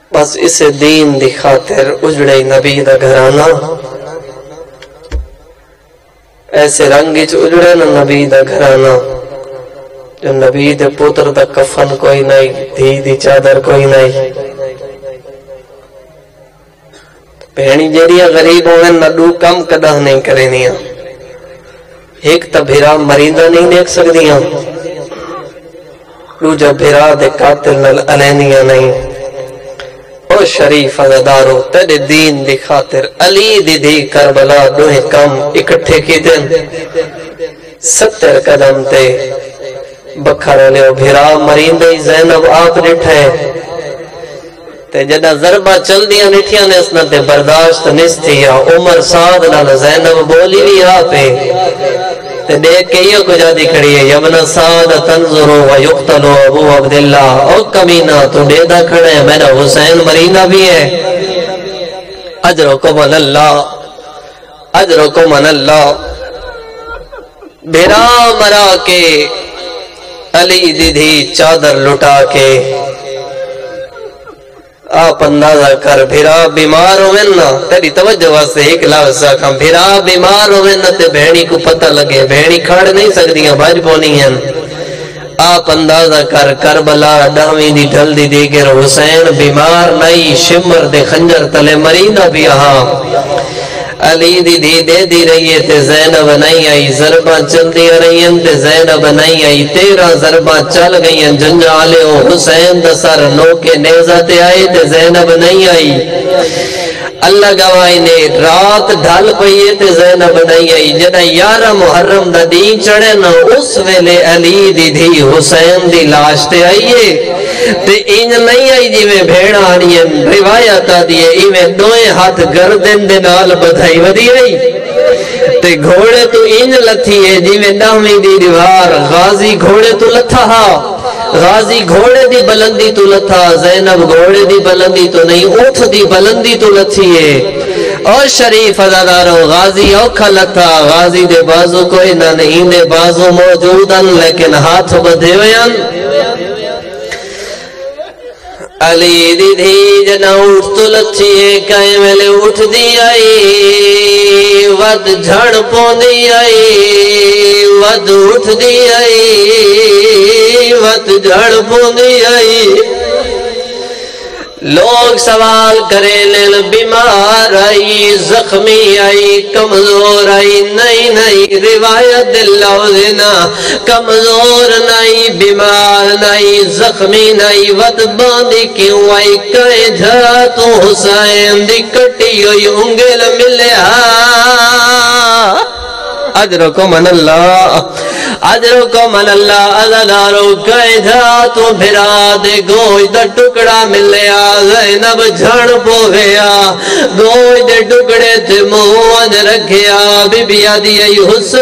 بس اس دین دی خاطر اجڑے نبی دا گھرانا، ایسے رنگی چ اجڑے نا نبی دا گھرانا جو نبی دے پتر دا کفن کوئی نہیں، دھی دی چادر کوئی نہیں۔ بہنی جیڑیاں غریب ہوئے نہ دو کم کدہ نہیں کرینیاں، ایک تا بھیرا مریندہ نہیں دیکھ سکدیاں، دوجا بھیرا دے قاتل نل علینیاں نہیں۔ او شریف عزادارو تیرے دین دی خاطر علی دی دی کربلا دوہیں کم اکٹھے کی دن 70 قدم تے بکھر لیو بھیرا مرین دی زینب آپ نٹھے تے جدہ ضربہ چل دیا نٹھیاں نے اسنا تے برداشت نستی یا عمر سعد نال زینب بولی بھی آپے تے دیکھ کے یہ کجا دی کھڑی ہے یبن سعد تنظرو و یقتلو ابو عبداللہ او کمینہ تو دیدہ کھڑے ہیں میرا حسین مرینہ بھی ہے اجرکم من اللہ اجرکم من اللہ بھیرا مرا کے علی دیدھی چادر لٹا کے آپ اندازہ کر بھیرا بیمار ہوئے نا تیری توجہ واسے ایک لفظ کم بھیرا بیمار ہوئے نا تے بہنی کو پتہ لگے بہنی کھڑ نہیں سکدیاں بھاج پونی ہیں آپ اندازہ کر کربلا ڈاویں دی ڈھل دی دیگر حسین بیمار نہیں شمر دے خنجر تلے مرینہ بھی آہاں علی دی دی دے دی رہی ہے تے زینب نہیں آئی ضربہ چل دی رہی ہیں تے زینب نہیں آئی 13 ضربہ چل گئی ہیں جنجالے ہو حسین دسر نو کے نیزہ تے آئے تے زینب نہیں آئی اللہ گواہی نے رات ڈھل پئیے تے زینب نہیں آئی جدہ 11 محرم دا دین چڑھے نا اس ویلے علی دی دی حسین دی لاش تے آئیے تے انج نہیں آئی جی میں بھیڑ آنی ہیں روایت آدیے ایویں دوئے ہاتھ گردن دے نال بدھائی ودی آئی تے گھوڑے تو انج لتھی ہے جی میں نامی دی دیوار غازی گھوڑے تو لتھا ہا غازی گھوڑے دی بلندی تو لتھا زینب گھوڑے دی بلندی تو نہیں اٹھ دی بلندی تو لتھی ہے اور شریف عزادارو غازی اوکھا لتھا غازی دے بازو کوئی نہ نہیں دے بازو موجودن لیکن ہاتھ بدھے ویان علی دی دی جنا اٹھ تو لچھی ہے کائیں ویلے اٹھ دی آئی ود جھڑ پون دی آئی ود اٹھ دی آئی ود جھڑ پون دی آئی لوگ سوال کرے لیل بیمار آئی زخمی آئی کمزور آئی نہیں نہیں روایت دلوزنا کمزور نہیں بیمار نہیں زخمی نہیں ود باندی کیوں آئی کہیں جھا تو حسین دی کٹی ہوئی انگل ملیا اجرکم من اللہ اجرکم من اللہ عزادارو کہیں جھا تو بھرا دے گوش دا ٹکڑا ملیا زینب جھڑ پو گیا گوش دے ٹکڑے تھے موہن رکھیا بی بی آدھی ای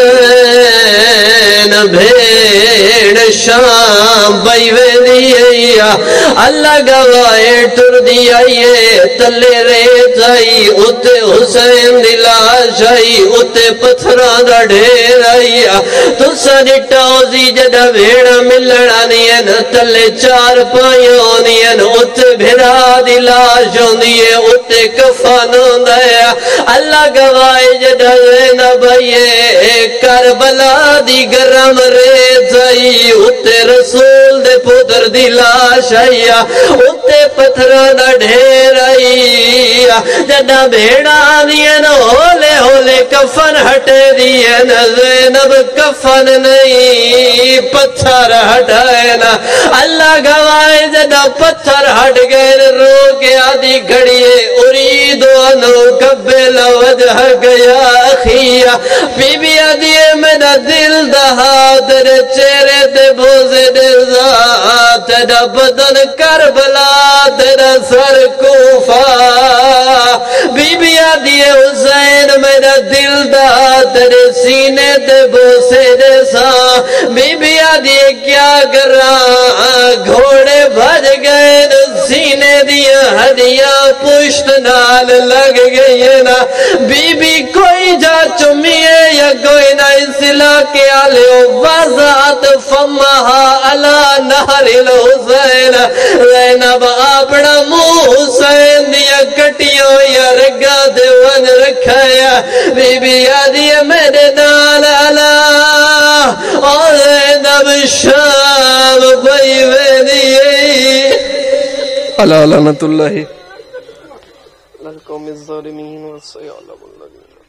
حسین بھیڑ شام بیوے دی اللہ گوائے ٹر دی آئیے تلے ریت آئی اتے حسین دی لاش آئی اتے پتھران دا ڈھیر آئی تُسا نٹاؤزی جدہ بھیڑا ملڑا نین تلے 4 پائیوں نین اتے بھیڑا دی لاش ہوندیے اتے کفن ہوندایا اللہ گوائے جدہ زینب آئیے کربلا دی گرم ریت آئی اتے رسول دے پتر دی لاش آئی اتے پتھران دا ڈھیر آئی جدہ بھیڑا نین ہولے ہولے کفن ہٹے دین زینب کفن نہیں پتھر ہٹائے نا اللہ گوائے جدہ پتھر ہٹ گئے رو کے آدھی گھڑیے ارید انو قبل وجہ گیا اخیا بی بی آدھی میرا دل دہا تیرے چہرے تے بوزے دے ذات تیرا بدن کربلا تیرا سر کوفہ بی بی آدھی حسین میرا دل دہا تیرے سینے تے بوسے دے سا بی بی آدھی کیا کرا گھوڑے بھج گئے سینے دیا ہڈیاں پشت نال لگ گئی نا بی بی کوئی جا چمیے یا کوئی نہ اسلا کے آلے وزات فمہا علا نہر الحسین زینب اپنا منہ کٹیوں یا رگا دے ون رکھایا بی بی آدھی میرے نال آلا اور زینب شام بھائی ویدی علی لعنت اللہ القوم الظالمین والسیعلم الذین